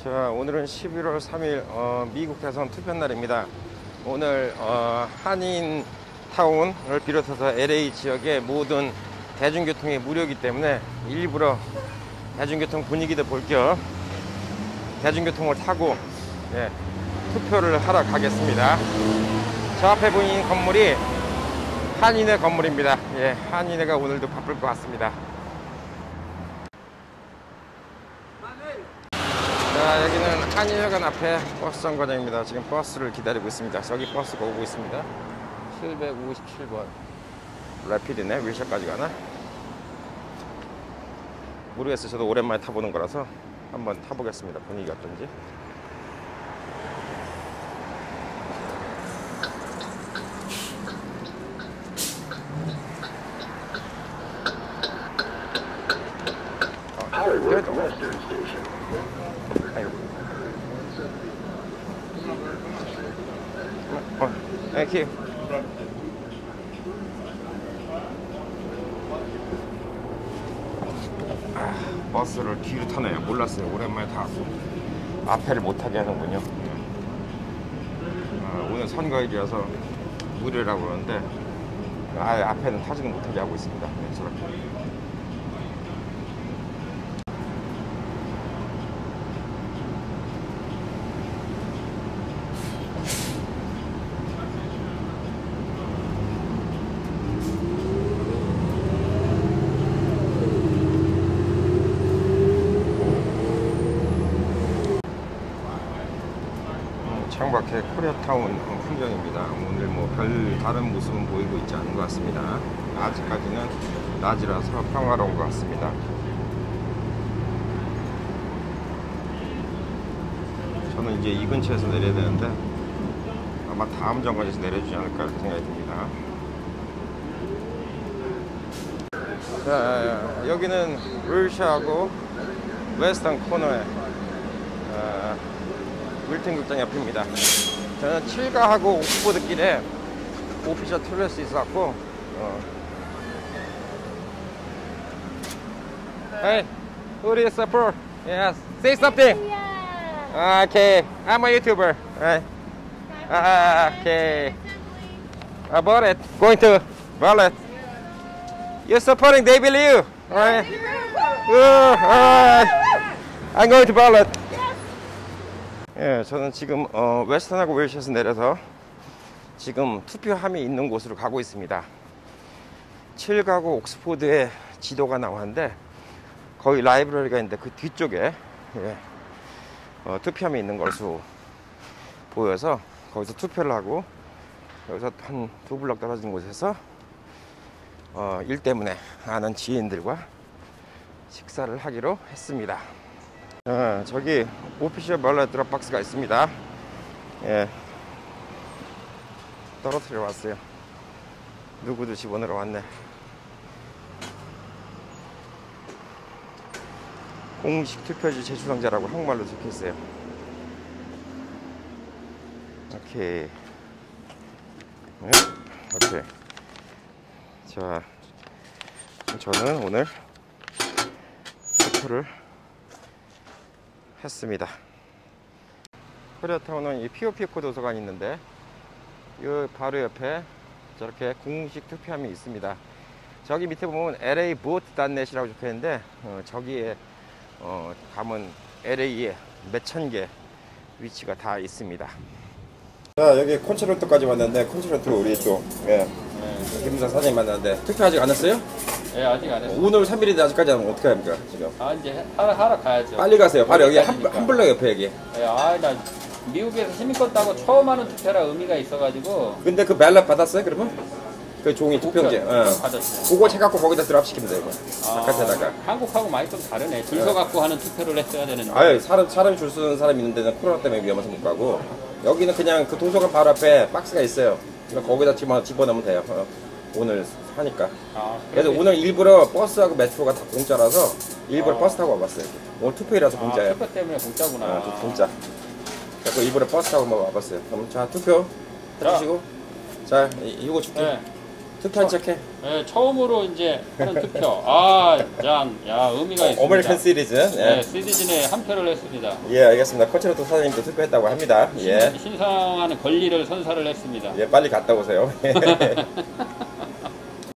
자, 오늘은 11월 3일 미국 대선 투표 날입니다. 오늘 한인타운을 비롯해서 LA 지역의 모든 대중교통이 무료이기 때문에 일부러 대중교통 분위기도 볼 겸 대중교통을 타고 투표를 하러 가겠습니다. 저 앞에 보이는 건물이 한인회 건물입니다. 한인회가 오늘도 바쁠 것 같습니다. 자, 여기는 한인회관 앞에 버스 정거장입니다. 지금 버스를 기다리고 있습니다. 저기 버스가 오고 있습니다. 757번 래피드네. 윌셔까지 가나? 모르겠어요. 저도 오랜만에 타보는 거라서 한번 타보겠습니다. 분위기가 어떤지. Thank you. 버스를 뒤로 타네요. 몰랐어요. 오랜만에 타고 앞에를 못 타게 하는군요. 오늘 선거일이라서 무료라고 그러는데 아예 앞에는 타지는 못하게 하고 있습니다. 저렇게. 창밖에 코리아타운 풍경입니다. 오늘 뭐 별 다른 모습은 보이고 있지 않은 것 같습니다. 아직까지는 낮이라서 평화로운 것 같습니다. 저는 이제 이 근처에서 내려야 되는데 아마 다음 정거장에서 내려주지 않을까 이렇게 생각이 듭니다. 자, 여기는 윌셔하고 웨스턴 코너에 윌튼 극장 옆입니다. 저는 7가하고 옥스포드 길에 오피셜 툴렛이 있어갖고 Hey, who do you support? Yes, say something. Yeah. Okay, I'm a YouTuber. Right. Okay. About it, going to ballot. You're supporting David Liu, right? Alright. I'm going to ballot. 저는 지금 웨스턴하고 윌셔에서 내려서 지금 투표함이 있는 곳으로 가고 있습니다. 7가구 옥스포드의 지도가 나왔는데 거의 라이브러리가 있는데 그 뒤쪽에 투표함이 있는 것으로 보여서 거기서 투표를 하고 여기서 한 2블럭 떨어진 곳에서 일 때문에 아는 지인들과 식사를 하기로 했습니다. 저기 오피셜 발렛 드롭박스가 있습니다. 떨어뜨려 왔어요. 누구도 집어넣으러 왔네. 공식 투표지 제출상자라고 한국말로 적혀있어요. 오케이. 오케이. 자, 저는 오늘 투표를 했습니다. 코리아타운은 이 POP 도서관이 있는데 이 바로 옆에 저렇게 공식 투표함이 있습니다. 저기 밑에 보면 LAvote.net이라고 적혀있는데 저기에 가면 LA에 몇천 개 위치가 다 있습니다. 자, 여기 콘체르토까지 왔는데 콘체르토 우리 또 김무상 사장님 만났는데 투표 아직 안 했어요? 네, 아직 안 했어요. 오늘 3일인데 아직까지 하면 어떻게 합니까 지금? 이제 하러 가야죠. 빨리 가세요. 바로 여기 한 블럭 옆에 여기. 나 미국에서 시민권 따고 처음 하는 투표라 의미가 있어가지고. 근데 그 벨렛 받았어요 그러면? 그 종이 투표용지. 받았어요. 그거 해갖고 거기다 드랍시키면 돼요. 바깥에다가. 한국하고 많이 좀 다르네. 줄 서갖고 하는 투표를 했어야 되는데. 아유, 사람이 줄 서는 사람이 있는 데는 코로나 때문에 위험해서 못 가고 여기는 그냥 그 도서관 바로 앞에 박스가 있어요. 그러니까 거기다 집어넣으면 돼요. 오늘 하니까. 그래서 오늘 일부러 버스하고 메트로가 다 공짜라서 일부러 버스 타고 와봤어요. 오늘 투표이라서 공짜예요. 투표 때문에 공짜구나. 공짜. 그래서 일부러 버스 타고 와봤어요. 그럼 자, 투표 해주시고. 자, 이거 줄게. 투표한 척해. 예, 처음으로 이제 하는 투표. 아, 짠. 야, 의미가 있습니다. 어메리칸 시리즈. 네, 예. 시리즈에 한 표를 했습니다. 예, 알겠습니다. 코치로도 사장님도 투표했다고 합니다. 예. 신상하는 권리를 선사를 했습니다. 예, 빨리 갔다 오세요.